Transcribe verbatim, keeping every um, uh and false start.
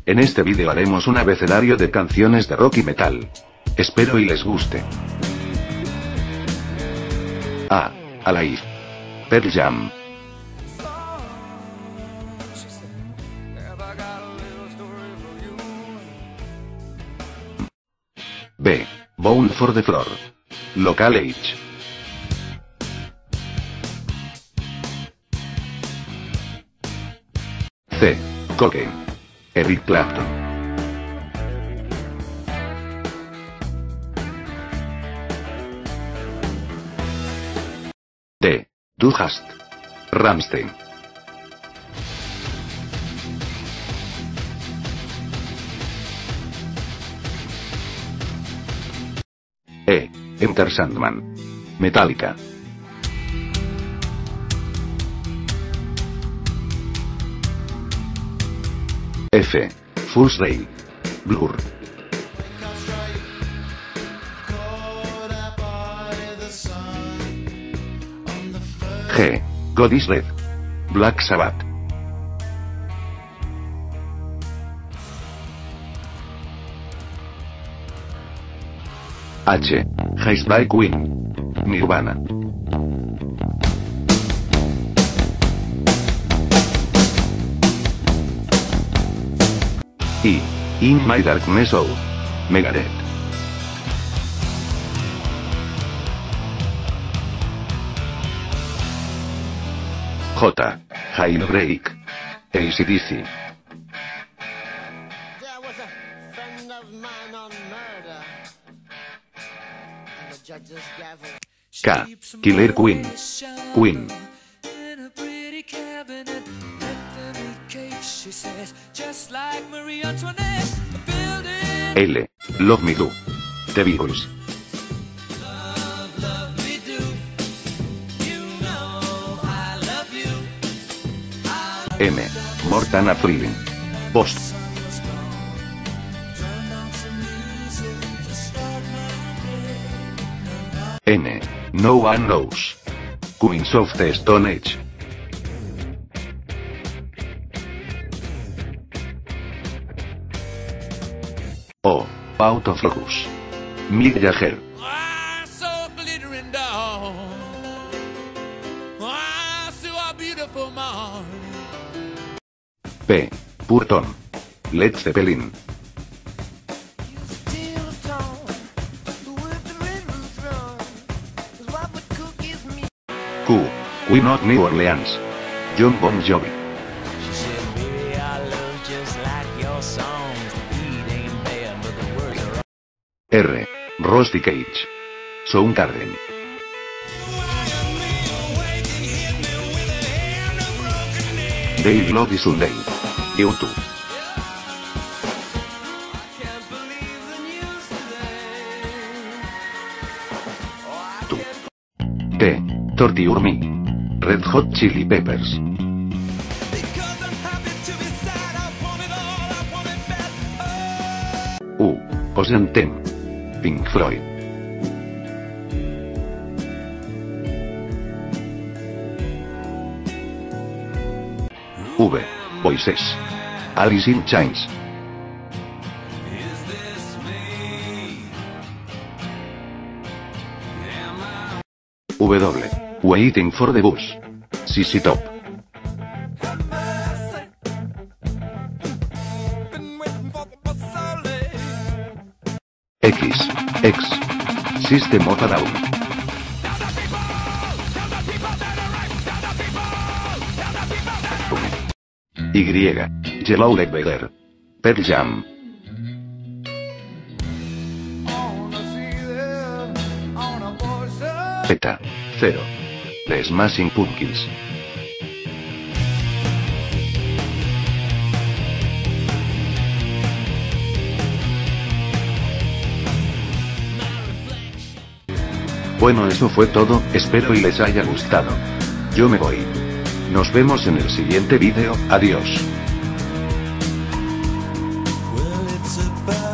En este vídeo haremos un abecedario de canciones de rock y metal. Espero y les guste. A. Alive. Pearl Jam. B. Bound for the Floor. Local H. C. Cocaine. Eric Clapton. D. Du hast. Rammstein. E. Enter Sandman. Metallica. F. Fool's Day. Blur. G. God is Dead. Black Sabbath. H. Haze by Queen. Nirvana. I. In My Darkness of Megadeth. J. Jailbreak. A C D C. K. Killer Queen. Queen. L. Love Me Do. The Beatles. M. More Than a Feeling. Post. N. No One Knows. Queens of the Stone Age. O. Out of Focus. Mick Jagger. P. Purton. Led Zeppelin. Q. Queen of New Orleans. John Bon Jovi. R. Rusty Cage. Soundgarden. Dave Bloody Sunday. YouTube. Tu. T. Torture Me. Red Hot Chili Peppers. U. Ocean Ten. Pink Floyd. V. Voices. Alice in Chains. W. Waiting for the Bus. Z Z Top. X. X. System of a Down. Y. Yellow Ledbetter. Pearl Jam. Z. Zero. The Smashing Pumpkins. Bueno, eso fue todo, espero y les haya gustado. Yo me voy. Nos vemos en el siguiente vídeo, adiós. Well, it's about